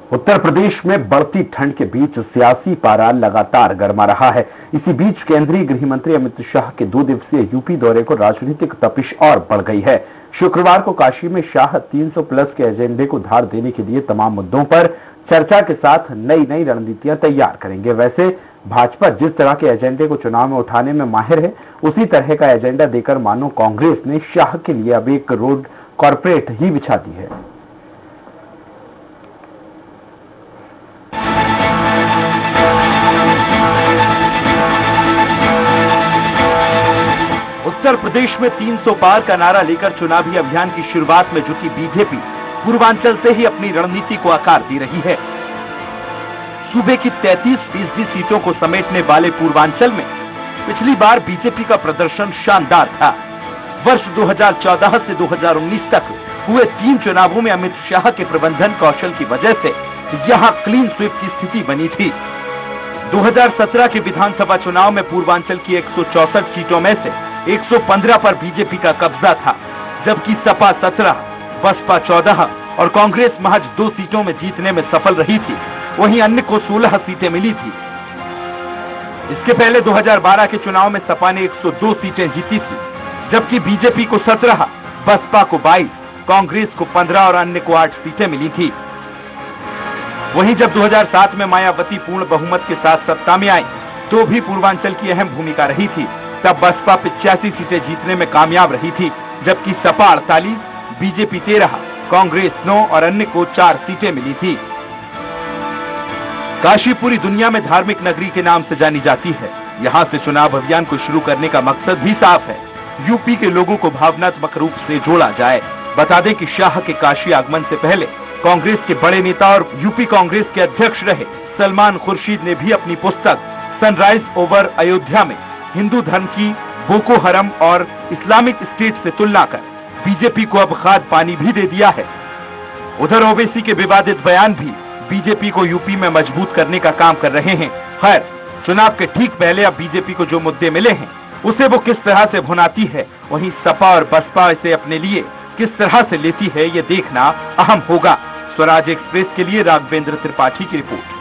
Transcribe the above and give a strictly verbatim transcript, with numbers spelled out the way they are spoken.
उत्तर प्रदेश में बढ़ती ठंड के बीच सियासी पारा लगातार गर्मा रहा है। इसी बीच केंद्रीय गृह मंत्री अमित शाह के दो दिवसीय यूपी दौरे को राजनीतिक तपिश और बढ़ गई है। शुक्रवार को काशी में शाह तीन सौ प्लस के एजेंडे को धार देने के लिए तमाम मुद्दों पर चर्चा के साथ नई नई रणनीतियां तैयार करेंगे। वैसे भाजपा जिस तरह के एजेंडे को चुनाव में उठाने में माहिर है, उसी तरह का एजेंडा देकर मानो कांग्रेस ने शाह के लिए अब एक रोड कॉर्पोरेट ही बिछा दी है। उत्तर प्रदेश में तीन सौ पार का नारा लेकर चुनावी अभियान की शुरुआत में जुटी बीजेपी पूर्वांचल से ही अपनी रणनीति को आकार दे रही है। सूबे की तैंतीस फीसदी सीटों को समेटने वाले पूर्वांचल में पिछली बार बीजेपी का प्रदर्शन शानदार था। वर्ष दो हज़ार चौदह से दो हज़ार उन्नीस तक हुए तीन चुनावों में अमित शाह के प्रबंधन कौशल की वजह से यहां क्लीन स्वीप की स्थिति बनी थी। दो हज़ार सत्रह के विधानसभा चुनाव में पूर्वांचल की एक सौ चौसठ सीटों में से एक सौ पंद्रह पर बीजेपी का कब्जा था, जबकि सपा सत्रह, बसपा चौदह और कांग्रेस महज दो सीटों में जीतने में सफल रही थी। वहीं अन्य को सोलह सीटें मिली थी। इसके पहले दो हज़ार बारह के चुनाव में सपा ने एक सौ दो सीटें जीती थी, जबकि बीजेपी को सत्रह, बसपा को बाईस, कांग्रेस को पंद्रह और अन्य को आठ सीटें मिली थी। वहीं जब दो हज़ार सात में मायावती पूर्ण बहुमत के साथ सत्ता में आई, तो भी पूर्वांचल की अहम भूमिका रही थी। तब बसपा पिचासी सीटें जीतने में कामयाब रही थी, जबकि सपा अड़तालीस, बीजेपी तेरह, कांग्रेस नौ और अन्य को चार सीटें मिली थी। काशी पूरी दुनिया में धार्मिक नगरी के नाम से जानी जाती है। यहां से चुनाव अभियान को शुरू करने का मकसद भी साफ है, यूपी के लोगों को भावनात्मक रूप से जोड़ा जाए। बता दें कि शाह के काशी आगमन से पहले कांग्रेस के बड़े नेता और यूपी कांग्रेस के अध्यक्ष रहे सलमान खुर्शीद ने भी अपनी पुस्तक सनराइज ओवर अयोध्या में हिंदू धर्म की बोको हरम और इस्लामिक स्टेट से तुलना कर बीजेपी को अब खाद पानी भी दे दिया है। उधर ओवैसी के विवादित बयान भी बीजेपी को यूपी में मजबूत करने का काम कर रहे हैं। खैर, चुनाव के ठीक पहले अब बीजेपी को जो मुद्दे मिले हैं, उसे वो किस तरह से भुनाती है, वहीं सपा और बसपा इसे अपने लिए किस तरह से लेती है, ये देखना अहम होगा। स्वराज एक्सप्रेस के लिए राघवेंद्र त्रिपाठी की रिपोर्ट।